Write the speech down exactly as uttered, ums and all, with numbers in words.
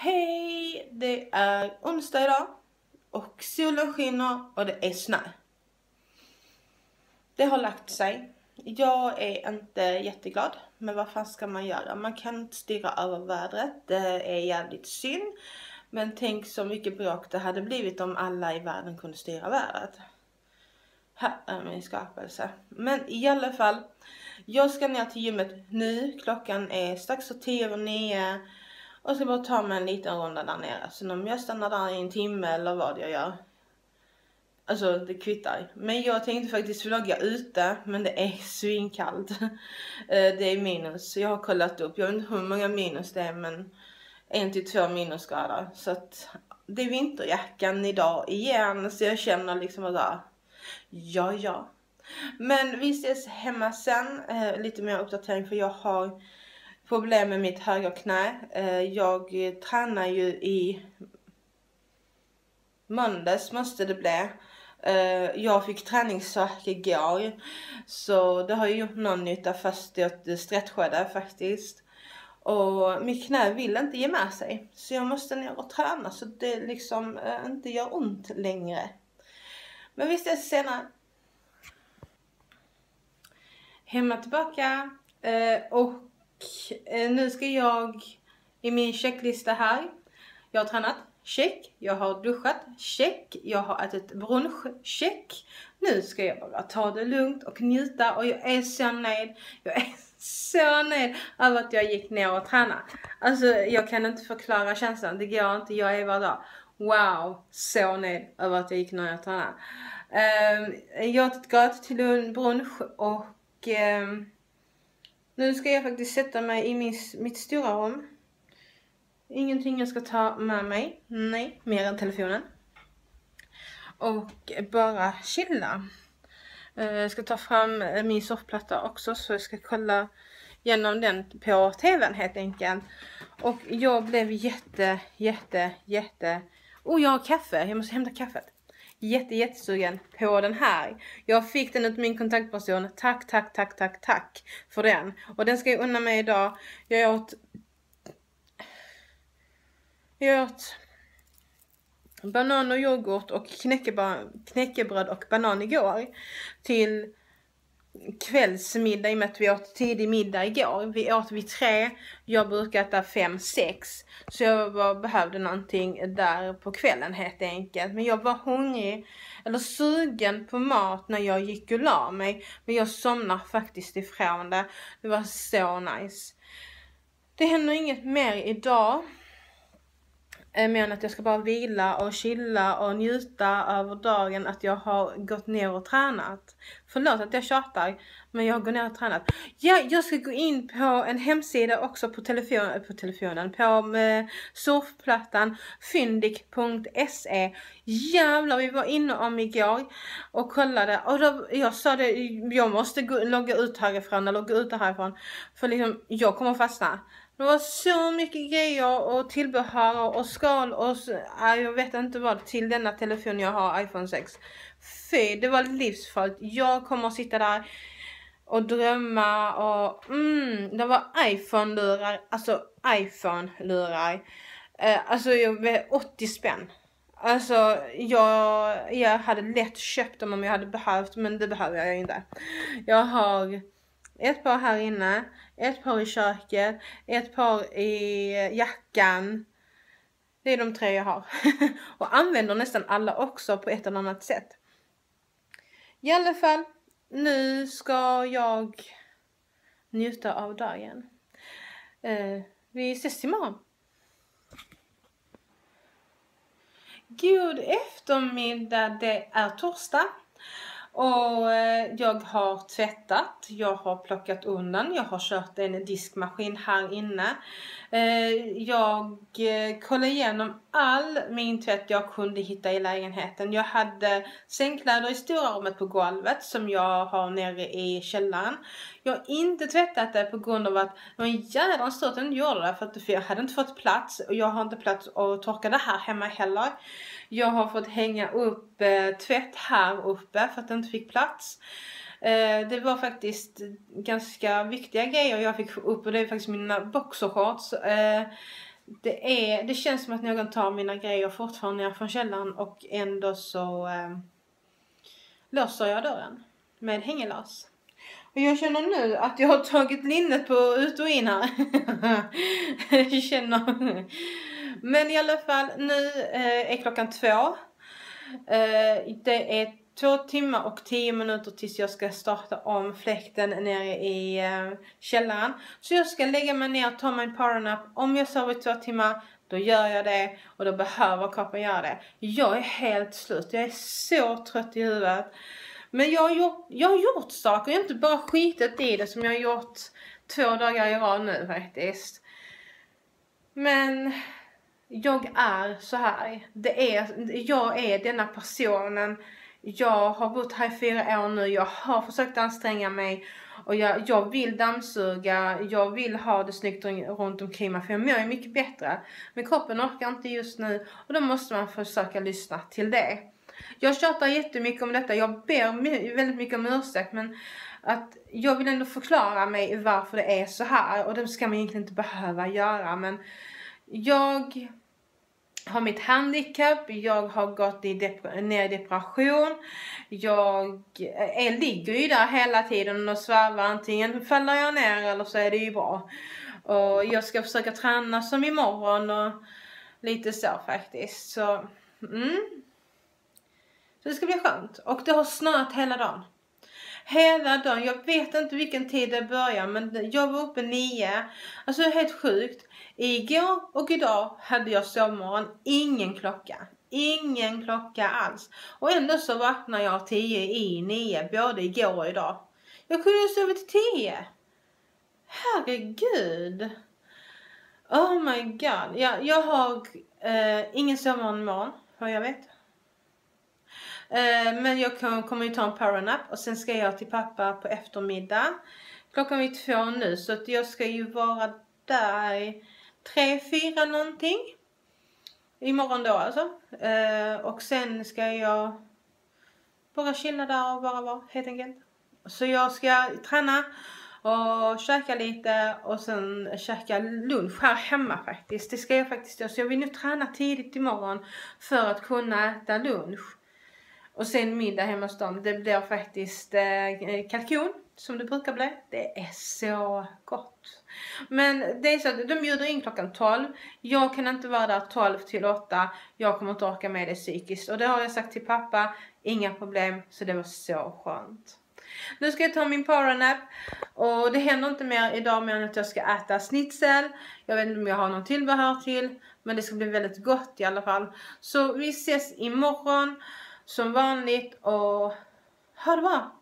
Hej, det är onsdag idag och solen skiner och det är snö. Det har lagt sig. Jag är inte jätteglad, men vad fan ska man göra? Man kan inte styra över vädret, det är jävligt synd. Men tänk så mycket bråk det hade blivit om alla i världen kunde styra vädret. Här är min skapelse. Men i alla fall, jag ska ner till gymmet nu. Klockan är strax så tio över nio. Och ska bara ta mig en liten runda där nere. Så om jag stannar där i en timme eller vad jag gör. Alltså det kvittar. Men jag tänkte faktiskt vlogga ute. Men det är svinkallt. Det är minus. Så jag har kollat upp. Jag vet inte hur många minus det är. Men en till två minusgrader. Så att det är vinterjackan idag igen. Så jag känner liksom att där. Ja ja. Men vi ses hemma sen. Lite mer uppdatering för jag har problem med mitt högra knä. Jag tränar ju i måndags måste det bli. Jag fick träningsvärk igår. Så det har ju gjort någon nytta fast jag stretchade faktiskt. Och mitt knä vill inte ge med sig. Så jag måste ner och träna så det liksom inte gör ont längre. Men vi ses senare. Hemma tillbaka. Och nu ska jag i min checklista här. Jag har tränat, check. Jag har duschat, check. Jag har ätit brunch, check. Nu ska jag bara ta det lugnt och njuta. Och jag är så nöjd. Jag är så nöjd över att jag gick ner och tränade. Alltså jag kan inte förklara känslan. Det går inte. Jag är bara där. Wow, så nöjd över att jag gick ner och tränade. Jag har gått till brunch och nu ska jag faktiskt sätta mig i min, mitt stora rum. Ingenting jag ska ta med mig. Nej, mer än telefonen. Och bara chilla. Jag ska ta fram min soffplatta också. Så jag ska kolla igenom den på tvn helt enkelt. Och jag blev jätte, jätte, jätte... Oh, jag har kaffe. Jag måste hämta kaffet. Jätte, jättesugen på den här. Jag fick den ut min kontaktperson. Tack, tack, tack, tack, tack för den. Och den ska jag unna mig idag. Jag åt... Jag åt banan och yoghurt och knäckebröd och banan igår. Till kvällsmiddag i och med att vi åt tidig middag igår. Vi åt vid tre. Jag brukar äta fem, sex. Så jag bara behövde någonting där på kvällen helt enkelt. Men jag var hungrig eller sugen på mat när jag gick och la mig. Men jag somnar faktiskt ifrån det. Det var så nice. Det händer inget mer idag. Men att jag ska bara vila och chilla och njuta över dagen att jag har gått ner och tränat. Förlåt att jag tjatar, men jag har gått ner och tränat. Ja, jag ska gå in på en hemsida också på, telefon, på telefonen, på eh, surfplattan fyndik punkt se. Jävlar, vi var inne om igår och kollade. Och då, jag sa det, jag måste gå, logga ut härifrån eller gå ut härifrån. För liksom, jag kommer fastna. Det var så mycket grejer och tillbehör och skal och så, jag vet inte vad till denna telefon jag har, iPhone sex. Fy, det var livsfarligt. Jag kommer att sitta där och drömma och mm, det var iPhone-lurar, alltså iPhone-lurar. Eh, alltså jag vet, åttio spänn. Alltså jag, jag hade lätt köpt dem om jag hade behövt, men det behöver jag inte. Jag har ett par här inne, ett par i köket, ett par i jackan. Det är de tre jag har. Och använder nästan alla också på ett eller annat sätt. I alla fall, nu ska jag njuta av dagen. Eh, vi ses imorgon. God eftermiddag, det är torsdag. Och jag har tvättat, jag har plockat undan, jag har kört en diskmaskin här inne. Jag kollade igenom all min tvätt jag kunde hitta i lägenheten. Jag hade sängkläder i stora rummet på golvet som jag har nere i källaren. Jag har inte tvättat det på grund av att det var en jävla stort att jag inte gjorde det. För att jag hade inte fått plats och jag har inte plats att torka det här hemma heller. Jag har fått hänga upp eh, tvätt här uppe för att jag inte fick plats. Eh, det var faktiskt ganska viktiga grejer jag fick upp och det är faktiskt mina boxershorts. Eh, det, är, det känns som att någon tar mina grejer fortfarande ner från källaren och ändå så eh, låser jag dörren med hängelås. Och jag känner nu att jag har tagit linnet på ut och in här. Jag känner. Men i alla fall, nu eh, är klockan två. Eh, det är två timmar och tio minuter tills jag ska starta om fläkten nere i eh, källaren. Så jag ska lägga mig ner och ta mig en powernap. Om jag sover i två timmar, då gör jag det. Och då behöver kroppen göra det. Jag är helt slut. Jag är så trött i huvudet. Men jag har gjort, jag har gjort saker. Jag har inte bara skitit i det som jag har gjort två dagar i rad nu faktiskt. Men jag är så här. Det är, jag är denna personen. Jag har bott här i fyra år nu. Jag har försökt anstränga mig. Och jag, jag vill dammsuga. Jag vill ha det snyggt runt omkring mig. För jag mår mycket bättre. Men kroppen orkar inte just nu. Och då måste man försöka lyssna till det. Jag tjatar jättemycket om detta. Jag ber väldigt mycket om ursäkt. Men att jag vill ändå förklara mig varför det är så här. Och det ska man egentligen inte behöva göra. Men jag har mitt handikapp. Jag har gått i dep- ner i depression. Jag är, ligger ju där hela tiden och svävar. Antingen faller jag ner eller så är det ju bra. Och jag ska försöka träna som imorgon. Och lite så faktiskt. Så mm. Så det ska bli skönt. Och det har snöat hela dagen. Hela dagen. Jag vet inte vilken tid det börjar. Men jag var uppe nio. Alltså det är helt sjukt. Igår och idag hade jag sovmorgon. Ingen klocka. Ingen klocka alls. Och ändå så vaknar jag tio i nio. Både igår och idag. Jag kunde ju sova till tio. Herregud. Oh my god. Jag, jag har eh, ingen sovmorgon imorgon. Vad jag vet. Men jag kommer ju ta en powernap och sen ska jag till pappa på eftermiddag. Klockan är två nu så att jag ska ju vara där tre, fyra någonting. Imorgon då alltså. Och sen ska jag bara chilla där och bara vara helt enkelt. Så jag ska träna och käka lite och sen käka lunch här hemma faktiskt. Det ska jag faktiskt göra. Så jag vill nu träna tidigt imorgon för att kunna äta lunch. Och sen middag hemma hos dem. Det blir faktiskt eh, kalkon. Som det brukar bli. Det är så gott. Men det är så att de bjuder in klockan tolv. Jag kan inte vara där tolv till åtta. Jag kommer inte orka med det psykiskt. Och det har jag sagt till pappa. Inga problem. Så det var så skönt. Nu ska jag ta min powernap. Och det händer inte mer idag mer än att jag ska äta schnitzel. Jag vet inte om jag har någon tillbehör till. Men det ska bli väldigt gott i alla fall. Så vi ses imorgon. Som vanligt och ha det bra.